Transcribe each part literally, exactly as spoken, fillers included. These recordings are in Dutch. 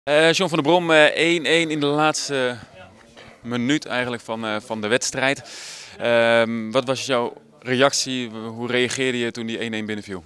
Uh, John van der Brom, één één in de laatste minuut eigenlijk van, uh, van de wedstrijd. Uh, wat was jouw reactie? Hoe reageerde je toen die één één binnenviel?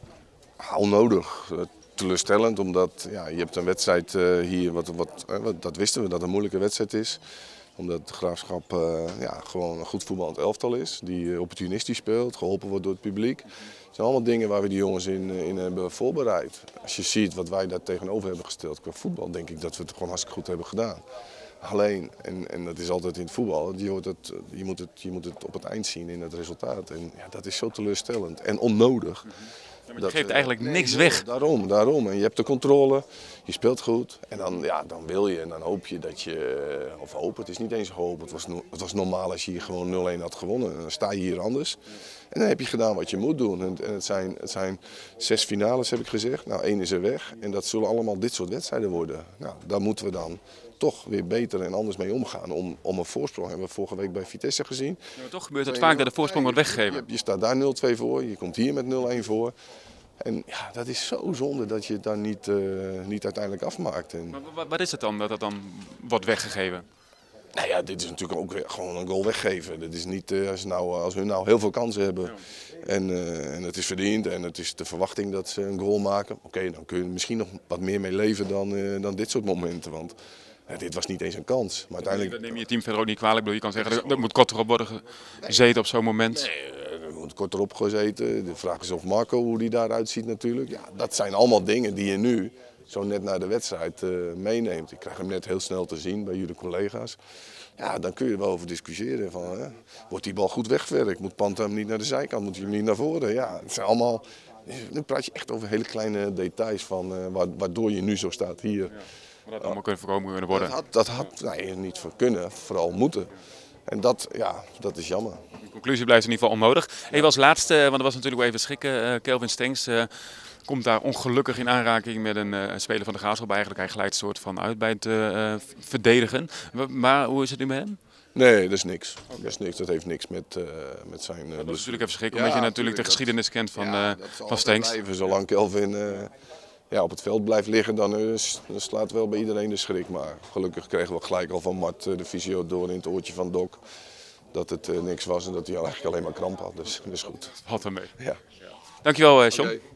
Onnodig, teleurstellend, omdat ja, je hebt een wedstrijd uh, hier, wat, wat, uh, dat wisten we dat het een moeilijke wedstrijd is. Omdat de Graafschap uh, ja, gewoon een goed voetballend elftal is, die uh, opportunistisch speelt, geholpen wordt door het publiek. Het zijn allemaal dingen waar we die jongens in, in hebben voorbereid. Als je ziet wat wij daar tegenover hebben gesteld qua voetbal, denk ik dat we het gewoon hartstikke goed hebben gedaan. Alleen, en, en dat is altijd in het voetbal, je, hoort het, je, moet het, je moet het op het eind zien in het resultaat. En ja, dat is zo teleurstellend en onnodig. Ja, maar je geeft eigenlijk nee, niks weg. Daarom, daarom. En je hebt de controle, je speelt goed. En dan, ja, dan wil je en dan hoop je dat je, of hoop, het is niet eens hoop. Het was, het was normaal als je hier gewoon nul één had gewonnen. En dan sta je hier anders. En dan heb je gedaan wat je moet doen. En, en het, zijn, het zijn zes finales, heb ik gezegd. Nou, één is er weg. En dat zullen allemaal dit soort wedstrijden worden. Nou, daar moeten we dan toch weer beter en anders mee omgaan. Om, om een voorsprong hebben we vorige week bij Vitesse gezien. Ja, maar toch gebeurt het vaak dat de voorsprong wordt weggegeven. Je, je staat daar nul twee voor, je komt hier met nul één voor. En ja, dat is zo zonde dat je het dan niet, uh, niet uiteindelijk afmaakt. En... Maar wat, wat is het dan dat het dan wordt weggegeven? Nou ja, dit is natuurlijk ook weer gewoon een goal weggeven. Dat is niet uh, als, nou, als hun nou heel veel kansen hebben ja. en, uh, en het is verdiend en het is de verwachting dat ze een goal maken. Oké, okay, dan kun je er misschien nog wat meer mee leven dan, uh, dan dit soort momenten. Want ja, dit was niet eens een kans. Maar uiteindelijk... Dat neem je je team verder ook niet kwalijk. Je kan zeggen, er moet korter op worden gezeten op zo'n moment. Nee, er moet korter op gezeten. De vraag is of Marco, hoe die daaruit ziet natuurlijk. Ja, dat zijn allemaal dingen die je nu zo net na de wedstrijd uh, meeneemt. Ik krijg hem net heel snel te zien bij jullie collega's. Ja, dan kun je er wel over discussiëren. Van, hè, wordt die bal goed weggewerkt? Moet Panta hem niet naar de zijkant? Moet hij hem niet naar voren? Ja, het zijn allemaal... Nu praat je echt over hele kleine details van uh, waardoor je nu zo staat hier. Ja. Maar dat allemaal kunnen voorkomen kunnen worden. Dat had, dat had nee, niet voor kunnen, vooral moeten. En dat, ja, dat is jammer. De conclusie blijft in ieder geval onnodig. Even als laatste, want er was natuurlijk wel even schrikken. Uh, Kelvin Stengs uh, komt daar ongelukkig in aanraking met een uh, speler van de Graafschap. Eigenlijk hij glijdt een soort van uit bij het uh, verdedigen. Maar hoe is het nu met hem? Nee, dat is niks. Okay. Dat is niks. Dat heeft niks met, uh, met zijn... Uh, dat is natuurlijk even schrikken, omdat ja, je natuurlijk de geschiedenis kent van, ja, uh, van Stengs. Blijven, zolang Kelvin uh, ja, op het veld blijft liggen, dan, uh, dan slaat wel bij iedereen de schrik. Maar gelukkig kregen we gelijk al van Mart uh, de fysio door in het oortje van Doc dat het uh, niks was en dat hij eigenlijk alleen maar kramp had. Dus dat is goed. Had hem mee. Ja. Dankjewel, uh, John. Okay.